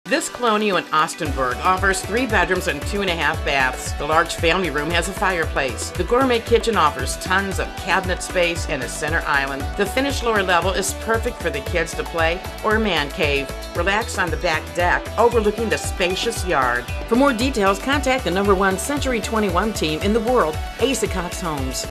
This Colonial in Austinburg offers 3 bedrooms and 2.5 baths. The large family room has a fireplace. The gourmet kitchen offers tons of cabinet space and a center island. The finished lower level is perfect for the kids to play or man cave. Relax on the back deck overlooking the spacious yard. For more details, contact the #1 Century 21 team in the world, Asa Cox Homes.